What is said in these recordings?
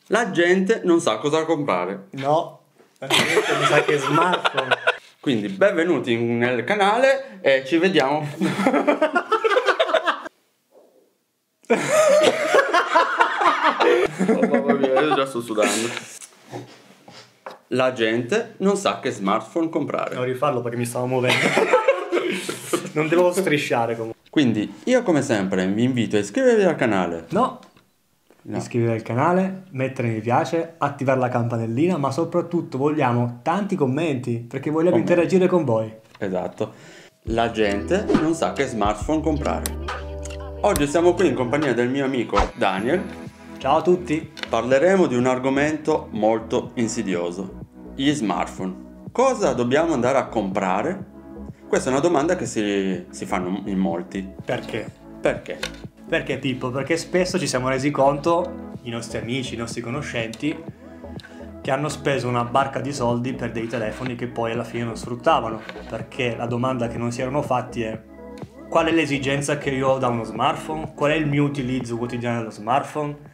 La gente non sa cosa comprare. No, la gente mi sa che è smartphone. Quindi benvenuti nel canale e ci vediamo. Oh, mamma mia, io già sto sudando. La gente non sa che smartphone comprare. Devo rifarlo perché mi stavo muovendo. Non devo strisciare comunque. Quindi io come sempre vi invito a iscrivervi al canale. No. Iscrivervi al canale, mettere mi piace, attivare la campanellina, ma soprattutto vogliamo tanti commenti perché vogliamo interagire con voi. Esatto. La gente non sa che smartphone comprare. Oggi siamo qui in compagnia del mio amico Daniel. Ciao a tutti. Parleremo di un argomento molto insidioso. Gli smartphone. Cosa dobbiamo andare a comprare? Questa è una domanda che si fanno in molti. Perché? Perché? Perché Pippo? Perché spesso ci siamo resi conto, i nostri amici, i nostri conoscenti, che hanno speso una barca di soldi per dei telefoni che poi alla fine non sfruttavano. Perché la domanda che non si erano fatti è: qual è l'esigenza che io ho da uno smartphone? Qual è il mio utilizzo quotidiano dello smartphone?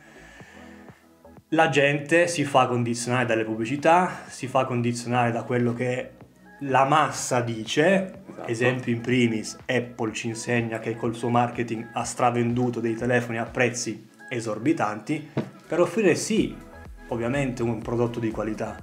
La gente si fa condizionare dalle pubblicità, si fa condizionare da quello che la massa dice. Esatto. Esempio in primis, Apple ci insegna che col suo marketing ha stravenduto dei telefoni a prezzi esorbitanti per offrire sì, ovviamente un prodotto di qualità.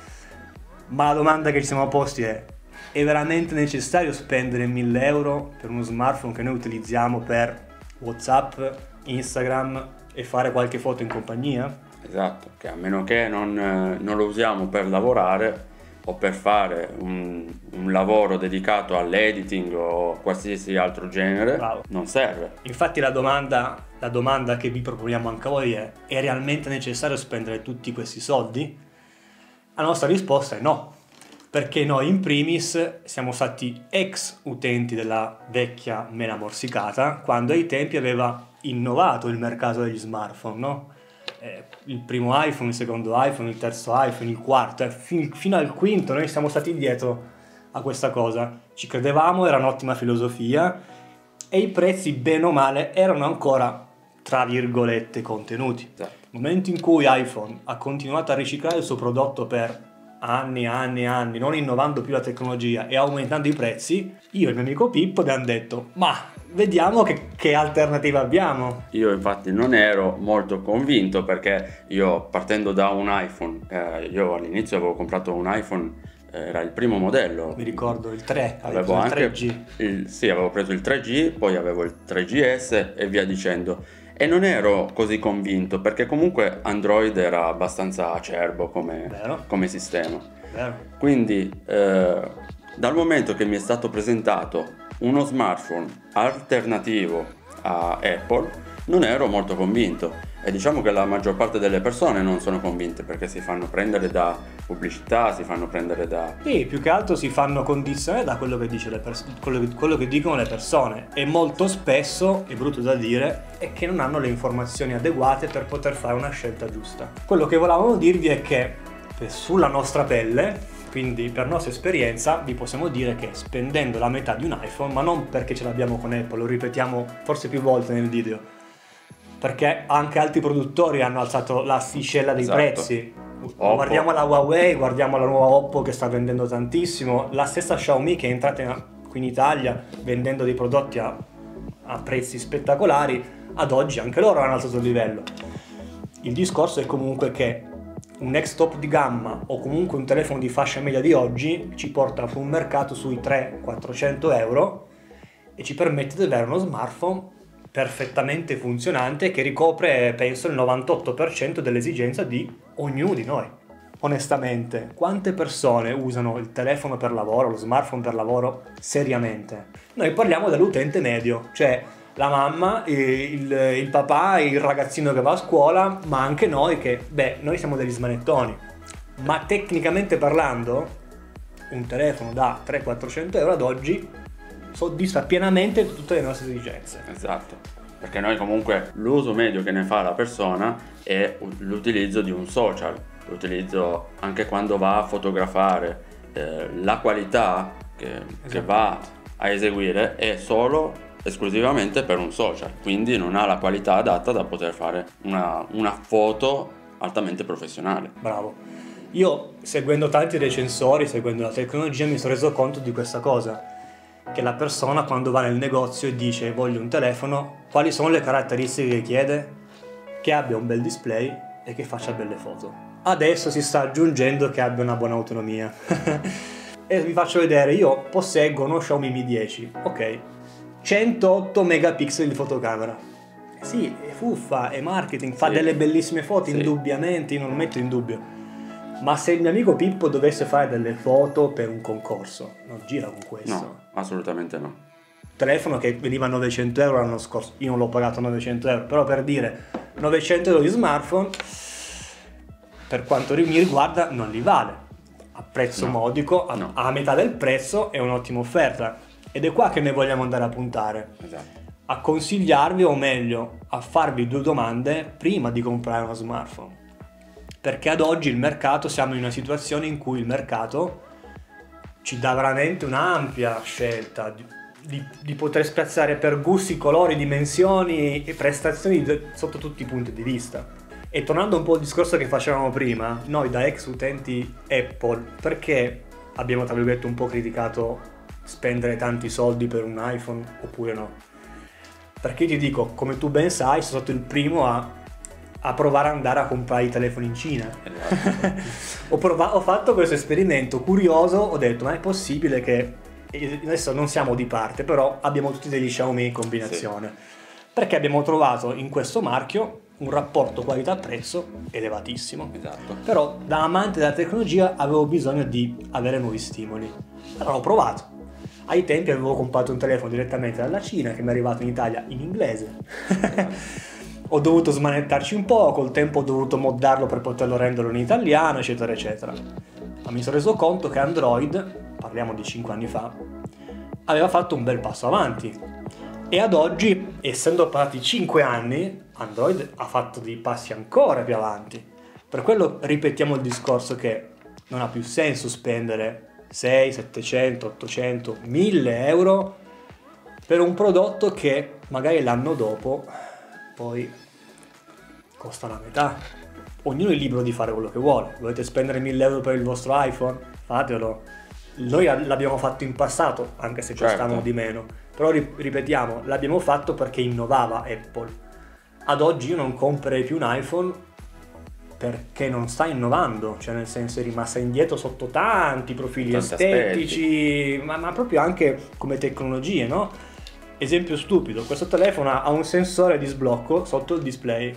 Ma la domanda che ci siamo posti è veramente necessario spendere 1.000 euro per uno smartphone che noi utilizziamo per WhatsApp, Instagram e fare qualche foto in compagnia? Esatto, che a meno che non lo usiamo per lavorare o per fare un lavoro dedicato all'editing o qualsiasi altro genere. Bravo. Non serve. Infatti la domanda che vi proponiamo anche a voi è realmente necessario spendere tutti questi soldi? La nostra risposta è no, perché noi in primis siamo stati ex utenti della vecchia mela morsicata, quando ai tempi aveva innovato il mercato degli smartphone, no? Il primo iPhone, il secondo iPhone, il terzo iPhone, il quarto, fino al quinto noi siamo stati dietro a questa cosa. Ci credevamo, era un'ottima filosofia e i prezzi bene o male erano ancora tra virgolette contenuti. Esatto. Nel momento in cui iPhone ha continuato a riciclare il suo prodotto per anni e anni e anni, non innovando più la tecnologia e aumentando i prezzi, io e il mio amico Pippo abbiamo detto: ma vediamo che alternativa abbiamo. Io infatti non ero molto convinto perché io, partendo da un iPhone, io all'inizio avevo comprato un iPhone, era il primo modello. Mi ricordo il 3, Avevo il anche 3G. sì, avevo preso il 3G, poi avevo il 3GS e via dicendo. E non ero così convinto perché comunque Android era abbastanza acerbo come sistema. Vero. Quindi dal momento che mi è stato presentato uno smartphone alternativo a Apple, non ero molto convinto. E diciamo che la maggior parte delle persone non sono convinte perché si fanno prendere da pubblicità, si fanno prendere da... Sì, più che altro si fanno condizionare da quello che dice quello che dicono le persone, e molto spesso, è brutto da dire, è che non hanno le informazioni adeguate per poter fare una scelta giusta. Quello che volevamo dirvi è che sulla nostra pelle, quindi per nostra esperienza, vi possiamo dire che spendendo la metà di un iPhone, ma non perché ce l'abbiamo con Apple, lo ripetiamo forse più volte nel video, perché anche altri produttori hanno alzato l'asticella dei prezzi. Oppo. Guardiamo la Huawei, guardiamo la nuova Oppo che sta vendendo tantissimo, la stessa Xiaomi che è entrata qui in Italia vendendo dei prodotti a prezzi spettacolari. Ad oggi anche loro hanno alzato il livello. Il discorso è comunque che un next top di gamma o comunque un telefono di fascia media di oggi ci porta su un mercato sui 300-400 euro e ci permette di avere uno smartphone perfettamente funzionante che ricopre, penso, il 98% dell'esigenza di ognuno di noi. Onestamente, quante persone usano il telefono per lavoro, lo smartphone per lavoro seriamente? Noi parliamo dell'utente medio, cioè la mamma, il papà, il ragazzino che va a scuola, ma anche noi che, noi siamo degli smanettoni. Ma tecnicamente parlando, un telefono da 300-400 euro ad oggi soddisfa pienamente tutte le nostre esigenze. Esatto, perché noi comunque l'uso medio che ne fa la persona è l'utilizzo di un social, l'utilizzo anche quando va a fotografare, la qualità che va a eseguire è solo esclusivamente per un social, quindi non ha la qualità adatta da poter fare una foto altamente professionale. Bravo. Io, seguendo tanti recensori, seguendo la tecnologia, mi sono reso conto di questa cosa, che la persona quando va nel negozio e dice voglio un telefono, quali sono le caratteristiche che chiede? Che abbia un bel display e che faccia belle foto. Adesso si sta aggiungendo che abbia una buona autonomia. E vi faccio vedere, io posseggo uno Xiaomi Mi 10, ok, 108 megapixel di fotocamera. Sì, è fuffa, è marketing, fa delle bellissime foto, indubbiamente, io non lo metto in dubbio. Ma se il mio amico Pippo dovesse fare delle foto per un concorso, non gira con questo. No, assolutamente no. Telefono che veniva a 900 euro l'anno scorso, io non l'ho pagato a 900 euro, però per dire 900 euro di smartphone, per quanto mi riguarda, non li vale. A prezzo modico, a metà del prezzo è un'ottima offerta. Ed è qua che noi vogliamo andare a puntare. Esatto. A consigliarvi, o meglio, a farvi 2 domande prima di comprare uno smartphone. Perché ad oggi il mercato, siamo in una situazione in cui il mercato ci dà veramente un'ampia scelta di poter spaziare per gusti, colori, dimensioni e prestazioni sotto tutti i punti di vista. E tornando un po' al discorso che facevamo prima, noi da ex utenti Apple, perché abbiamo tra virgolette un po' criticato spendere tanti soldi per un iPhone oppure no? Perché ti dico, come tu ben sai, sono stato il primo a provare ad andare a comprare i telefoni in Cina. Ho fatto questo esperimento curioso, ho detto ma è possibile che, adesso non siamo di parte, però abbiamo tutti degli Xiaomi in combinazione, perché abbiamo trovato in questo marchio un rapporto qualità-prezzo elevatissimo. Esatto. Però da amante della tecnologia avevo bisogno di avere nuovi stimoli, allora ho provato. Ai tempi avevo comprato un telefono direttamente dalla Cina che mi è arrivato in Italia in inglese. Ho dovuto smanettarci un po', col tempo ho dovuto moddarlo per poterlo renderlo in italiano, eccetera eccetera. Ma mi sono reso conto che Android, parliamo di 5 anni fa, aveva fatto un bel passo avanti. E ad oggi, essendo passati 5 anni, Android ha fatto dei passi ancora più avanti. Per quello ripetiamo il discorso che non ha più senso spendere 6, 700, 800, 1000 euro per un prodotto che magari l'anno dopo poi costa la metà. Ognuno è libero di fare quello che vuole. Volete spendere 1000 euro per il vostro iPhone? Fatelo. Noi l'abbiamo fatto in passato, anche se costavano di meno. Però ripetiamo, l'abbiamo fatto perché innovava Apple. Ad oggi io non comprerei più un iPhone perché non sta innovando, cioè nel senso è rimasta indietro sotto tanti profili estetici, ma proprio anche come tecnologie, no? Esempio stupido, questo telefono ha un sensore di sblocco sotto il display.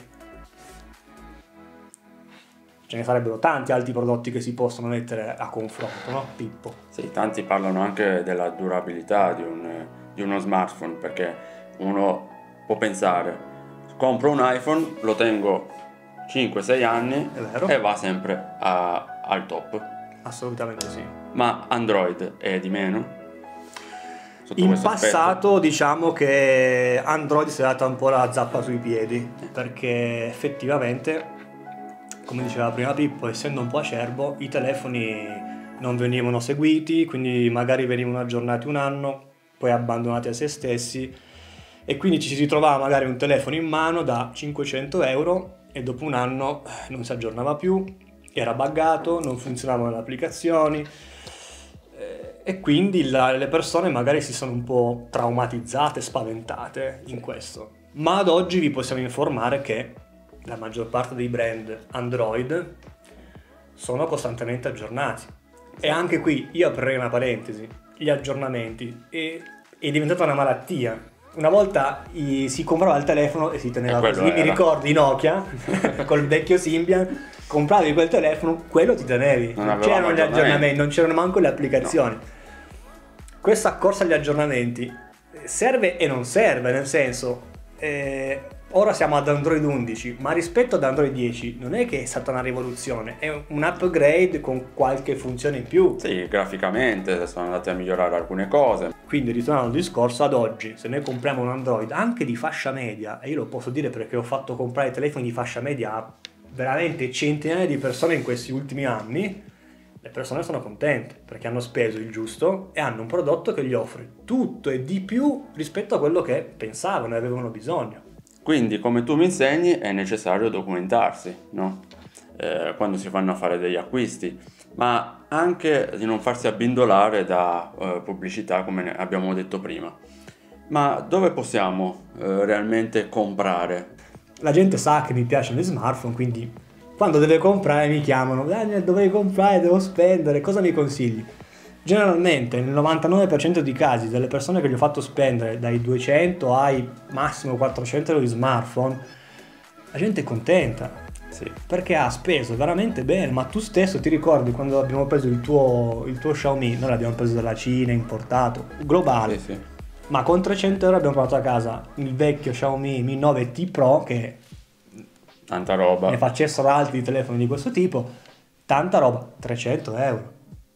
Ce ne sarebbero tanti altri prodotti che si possono mettere a confronto, no? Pippo. Sì, tanti parlano anche della durabilità di uno smartphone, perché uno può pensare, compro un iPhone, lo tengo 5-6 anni e va sempre al top. Assolutamente sì. Ma Android è di meno? In passato diciamo che Android si è data un po' la zappa sui piedi, perché effettivamente, come diceva prima Pippo, essendo un po' acerbo, i telefoni non venivano seguiti, quindi magari venivano aggiornati un anno, poi abbandonati a se stessi, e quindi ci si ritrovava magari un telefono in mano da 500 euro e dopo un anno non si aggiornava più, era buggato, non funzionavano le applicazioni, e quindi le persone magari si sono un po' traumatizzate, spaventate in questo. Ma ad oggi vi possiamo informare che la maggior parte dei brand Android sono costantemente aggiornati. E anche qui io aprirei una parentesi, gli aggiornamenti è diventata una malattia. Una volta si comprava il telefono e si teneva così, mi ricordi Nokia col vecchio Symbian, compravi quel telefono, quello ti tenevi, non c'erano gli aggiornamenti, non c'erano manco le applicazioni. No. Questa corsa agli aggiornamenti serve e non serve, nel senso ora siamo ad Android 11, ma rispetto ad Android 10 non è che è stata una rivoluzione, è un upgrade con qualche funzione in più. Sì, graficamente sono andati a migliorare alcune cose. Quindi ritornando al discorso, ad oggi se noi compriamo un Android anche di fascia media, e io lo posso dire perché ho fatto comprare telefoni di fascia media a veramente centinaia di persone in questi ultimi anni, le persone sono contente perché hanno speso il giusto e hanno un prodotto che gli offre tutto e di più rispetto a quello che pensavano e avevano bisogno. Quindi, come tu mi insegni, è necessario documentarsi, no? quando si vanno a fare degli acquisti, ma anche di non farsi abbindolare da pubblicità, come abbiamo detto prima. Ma dove possiamo realmente comprare? La gente sa che mi piacciono gli smartphone, quindi quando deve comprare mi chiamano: Daniel, dovrei comprare, devo spendere, cosa mi consigli? Generalmente nel 99% dei casi delle persone che gli ho fatto spendere dai 200 ai massimo 400 euro di smartphone, la gente è contenta. Sì. Perché ha speso veramente bene. Ma tu stesso ti ricordi quando abbiamo preso il tuo Xiaomi? Noi l'abbiamo preso dalla Cina, importato, globale. Sì. Ma con 300 euro abbiamo portato a casa il vecchio Xiaomi Mi 9T Pro, che Tanta roba. ne facessero altri di telefoni di questo tipo. Tanta roba. 300 euro.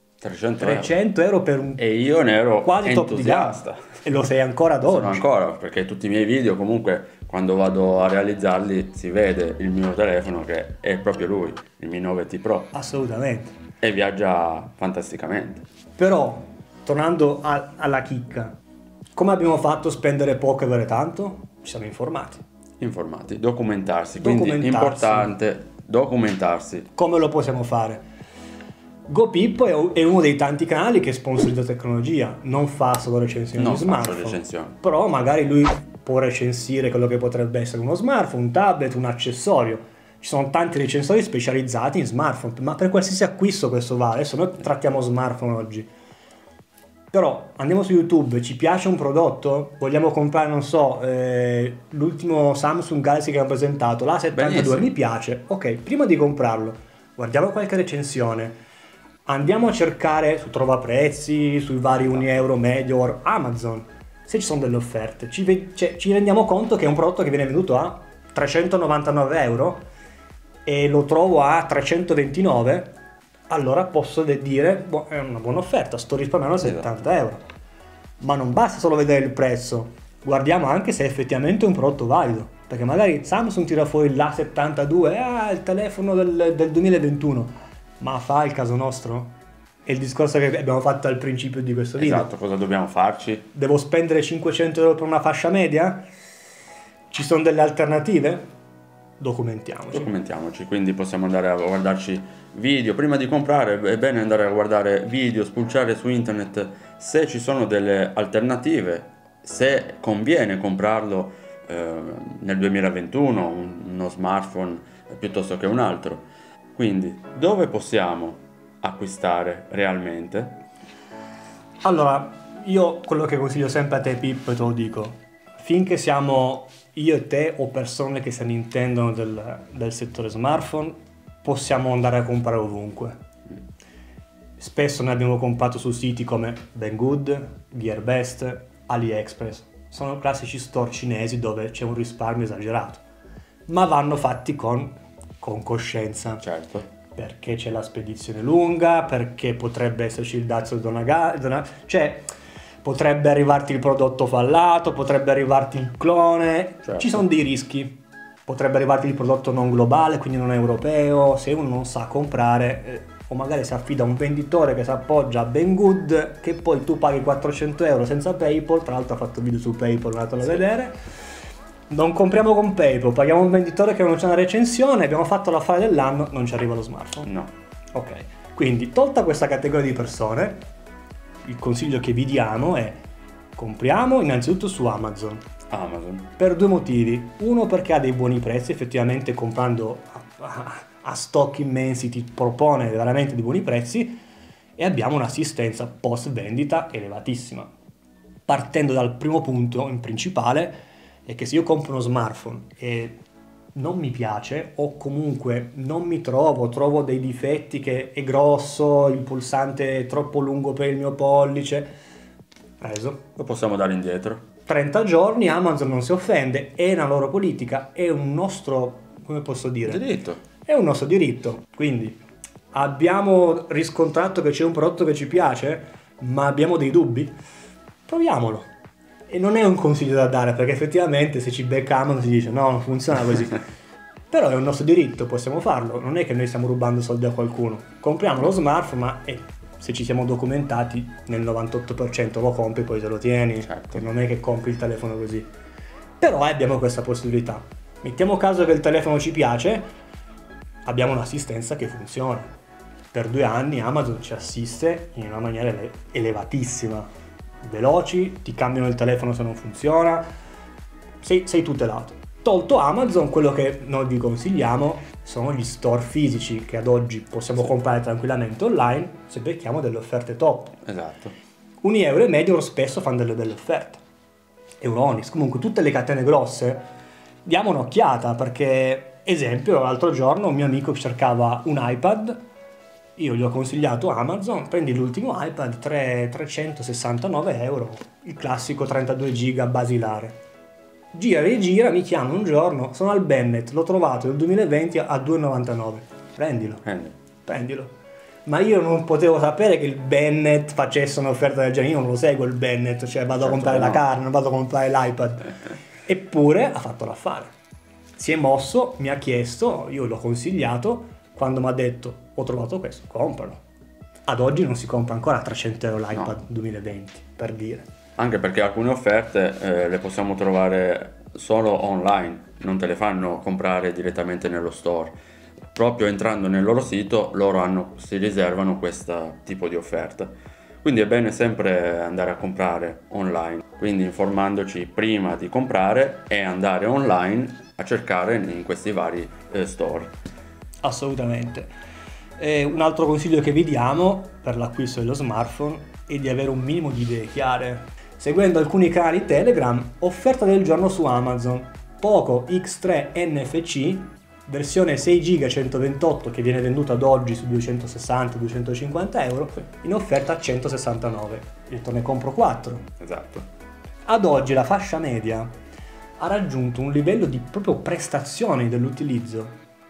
300 euro per un E io ne ero quasi top di gamma. entusiasta. E lo sei ancora ad oggi. Sono ancora, perché tutti i miei video comunque quando vado a realizzarli si vede il mio telefono che è proprio lui, il Mi 9T Pro, Assolutamente. e viaggia fantasticamente. Però, tornando alla chicca, come abbiamo fatto a spendere poco e avere tanto? Ci siamo informati. Informati, documentarsi, quindi Documentarsi. importante documentarsi. Come lo possiamo fare? GoPippo è uno dei tanti canali che sponsorizza tecnologia, non fa solo recensioni Non di faccio smartphone, recensioni. però magari lui può recensire quello che potrebbe essere uno smartphone, un tablet, un accessorio. Ci sono tanti recensori specializzati in smartphone, ma per qualsiasi acquisto questo vale. Adesso noi trattiamo smartphone oggi. Però andiamo su YouTube, ci piace un prodotto, vogliamo comprare, non so, l'ultimo Samsung Galaxy che hanno presentato, l'A72, Benissimo. mi piace. Ok, prima di comprarlo, guardiamo qualche recensione. Andiamo a cercare su Trova Prezzi, sui vari Unieuro, Medior, Amazon, se ci sono delle offerte. Ci rendiamo conto che è un prodotto che viene venduto a 399 euro e lo trovo a 329, allora posso dire, è una buona offerta, sto risparmiando 70 euro. Ma non basta solo vedere il prezzo, guardiamo anche se è effettivamente un prodotto valido, perché magari Samsung tira fuori l'A72, il telefono del 2021, ma fa il caso nostro? È il discorso che abbiamo fatto al principio di questo video. Esatto, cosa dobbiamo farci? Devo spendere 500 euro per una fascia media? Ci sono delle alternative? Documentiamoci, quindi possiamo andare a guardarci video. Prima di comprare è bene andare a guardare video, spulciare su internet se ci sono delle alternative, se conviene comprarlo nel 2021, uno smartphone piuttosto che un altro. Quindi, dove possiamo acquistare realmente? Allora, io quello che consiglio sempre a te, Pippo, e te lo dico, finché siamo io e te o persone che se ne intendono del settore smartphone, possiamo andare a comprare ovunque. Spesso noi abbiamo comprato su siti come Banggood, Gearbest, AliExpress. Sono classici store cinesi dove c'è un risparmio esagerato, ma vanno fatti con coscienza. Certo. Perché c'è la spedizione lunga, perché potrebbe esserci il dazio cioè potrebbe arrivarti il prodotto fallato, potrebbe arrivarti il clone, Certo. Ci sono dei rischi. Potrebbe arrivarti il prodotto non globale, quindi non europeo, se uno non sa comprare o magari si affida a un venditore che si appoggia a Banggood, che poi tu paghi 400 euro senza PayPal, tra l'altro ha fatto video su PayPal, andatelo a vedere. Non compriamo con PayPal, paghiamo un venditore che non c'è una recensione, abbiamo fatto l'affare dell'anno, non ci arriva lo smartphone. No. Ok, quindi tolta questa categoria di persone, il consiglio che vi diamo è: compriamo innanzitutto su Amazon. Per due motivi. Uno, perché ha dei buoni prezzi, effettivamente comprando a stock immensi ti propone veramente dei buoni prezzi, e abbiamo un'assistenza post vendita elevatissima. Partendo dal primo punto in principale, è che se io compro uno smartphone e non mi piace, o comunque non mi trovo dei difetti, che è grosso, il pulsante è troppo lungo per il mio pollice, preso. Lo possiamo dare indietro. 30 giorni, Amazon non si offende, è una loro politica, è un nostro, come posso dire? Diritto. È un nostro diritto. Quindi abbiamo riscontrato che c'è un prodotto che ci piace, ma abbiamo dei dubbi? Proviamolo. E non è un consiglio da dare, perché effettivamente se ci becca Amazon si dice no, non funziona così. Però è un nostro diritto, possiamo farlo, non è che noi stiamo rubando soldi a qualcuno. Compriamo lo smartphone, ma se ci siamo documentati nel 98% lo compri, poi te lo tieni. Certo. Non è che compri il telefono così. Però abbiamo questa possibilità. Mettiamo caso che il telefono ci piace, abbiamo un'assistenza che funziona. Per 2 anni Amazon ci assiste in una maniera elevatissima, veloci, ti cambiano il telefono se non funziona, sei tutelato. Tolto Amazon, quello che noi vi consigliamo sono gli store fisici che ad oggi possiamo comprare tranquillamente online se becchiamo delle offerte top. Esatto. Unieuro e Medior spesso fanno delle belle offerte. Euronics, comunque tutte le catene grosse, diamo un'occhiata perché, esempio, l'altro giorno un mio amico cercava un iPad, io gli ho consigliato Amazon, prendi l'ultimo iPad, 369 euro, il classico 32 giga basilare. Gira e rigira, mi chiama un giorno, sono al Bennett, l'ho trovato nel 2020 a 2,99. Prendilo. Ma io non potevo sapere che il Bennett facesse un'offerta del genere, io non lo seguo il Bennett, cioè vado a comprare la carne, non vado a comprare l'iPad. Eppure ha fatto l'affare. Si è mosso, mi ha chiesto, io l'ho consigliato, quando mi ha detto ho trovato questo, compralo. Ad oggi non si compra ancora a 300 euro l'iPad 2020, per dire. Anche perché alcune offerte le possiamo trovare solo online, non te le fanno comprare direttamente nello store. Proprio entrando nel loro sito loro si riservano questo tipo di offerta. Quindi è bene sempre andare a comprare online, quindi informandoci prima di comprare e andare online a cercare in questi vari store. Assolutamente. Un altro consiglio che vi diamo per l'acquisto dello smartphone è di avere un minimo di idee chiare. Seguendo alcuni canali Telegram, offerta del giorno su Amazon, Poco X3 NFC, versione 6 GB 128 che viene venduta ad oggi su 260-250 euro, in offerta a 169. Ho detto ne compro 4. Esatto. Ad oggi la fascia media ha raggiunto un livello di proprio prestazioni dell'utilizzo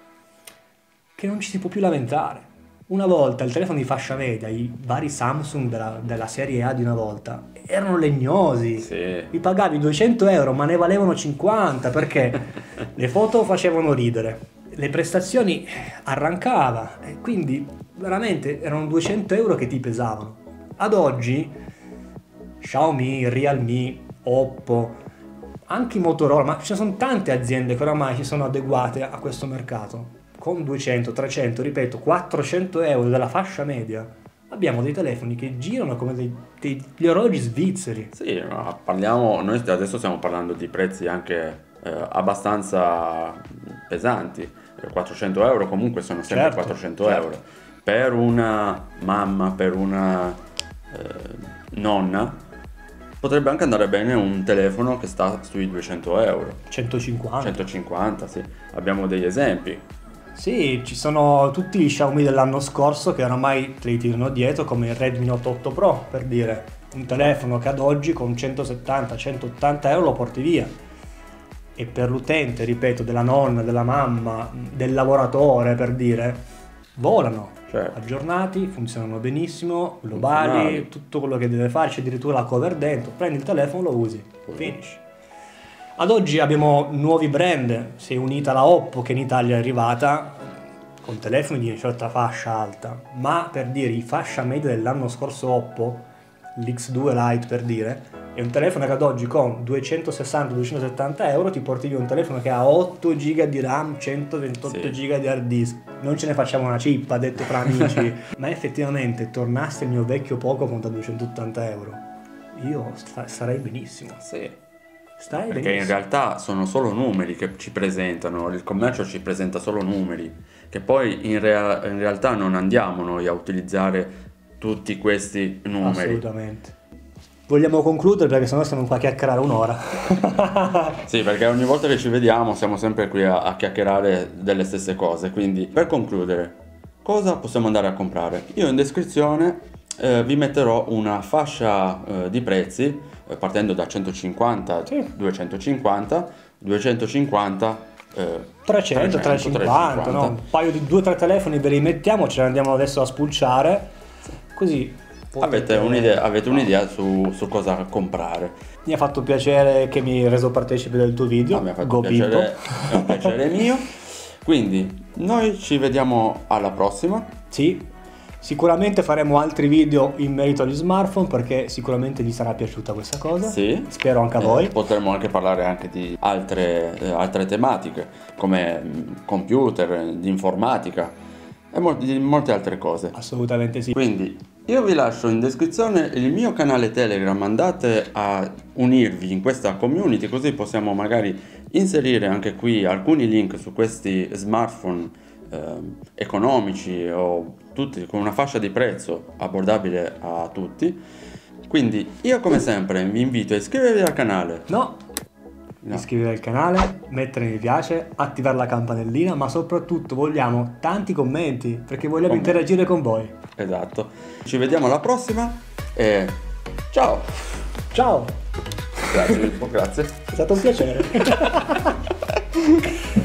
che non ci si può più lamentare. Una volta il telefono di fascia media, i vari Samsung della serie A di una volta, erano legnosi. Sì. Li pagavi 200 euro ma ne valevano 50 perché le foto facevano ridere, le prestazioni arrancava e quindi veramente erano 200 euro che ti pesavano. Ad oggi Xiaomi, Realme, Oppo, anche Motorola, ma ci sono tante aziende che oramai si sono adeguate a questo mercato. Con 200, 300, ripeto, 400 euro della fascia media abbiamo dei telefoni che girano come degli orologi svizzeri. Sì, ma noi adesso stiamo parlando di prezzi anche abbastanza pesanti. 400 euro comunque sono sempre 400 euro. Per una mamma, per una nonna, potrebbe anche andare bene un telefono che sta sui 200 euro. 150, sì. Abbiamo degli esempi. Sì, ci sono tutti gli Xiaomi dell'anno scorso che oramai te li tirano dietro, come il Redmi Note 8 Pro, per dire. Un telefono che ad oggi con 170-180 euro lo porti via. E per l'utente, ripeto, della nonna, della mamma, del lavoratore, per dire, volano. Certo. Aggiornati, funzionano benissimo, globali, tutto quello che deve fare, c'è addirittura la cover dentro. Prendi il telefono, lo usi, finish. Ad oggi abbiamo nuovi brand, si è unita la Oppo che in Italia è arrivata con telefoni di una certa fascia alta, ma per dire i fascia media dell'anno scorso Oppo, l'X2 Lite per dire, è un telefono che ad oggi con 260-270 euro ti porti via un telefono che ha 8 GB di RAM, 128 GB di hard disk. Non ce ne facciamo una cippa, detto tra amici, ma effettivamente tornasse il mio vecchio Pocophone da 280 euro, io starei benissimo. Sì. Perché in realtà sono solo numeri che ci presentano, il commercio ci presenta solo numeri, che poi in realtà non andiamo noi a utilizzare tutti questi numeri. Assolutamente. Vogliamo concludere perché sennò stiamo qua a chiacchierare un'ora. Sì, perché ogni volta che ci vediamo siamo sempre qui a chiacchierare delle stesse cose, quindi per concludere, cosa possiamo andare a comprare? Io in descrizione vi metterò una fascia di prezzi partendo da 150, sì. 250, 300, 350, no? Un paio di 2 o 3 telefoni ve li mettiamo, ce ne andiamo adesso a spulciare, sì. Così avete un'idea su cosa comprare. Mi ha fatto piacere che mi hai reso partecipe del tuo video. Mi ha fatto piacere, è un piacere mio. Quindi noi ci vediamo alla prossima. Sì. Sicuramente faremo altri video in merito agli smartphone, perché sicuramente gli sarà piaciuta questa cosa. Sì. Spero anche a voi. Potremmo anche parlare anche di altre tematiche come computer, di informatica e di molte altre cose. Assolutamente sì. Quindi io vi lascio in descrizione il mio canale Telegram, andate a unirvi in questa community, così possiamo magari inserire anche qui alcuni link su questi smartphone economici o tutti con una fascia di prezzo abbordabile a tutti. Quindi io come sempre vi invito a iscrivervi al canale. No. Iscrivervi al canale, mettere mi piace, attivare la campanellina, ma soprattutto vogliamo tanti commenti, perché vogliamo interagire con voi. Esatto. Ci vediamo alla prossima e ciao. Ciao. Grazie. È stato un piacere.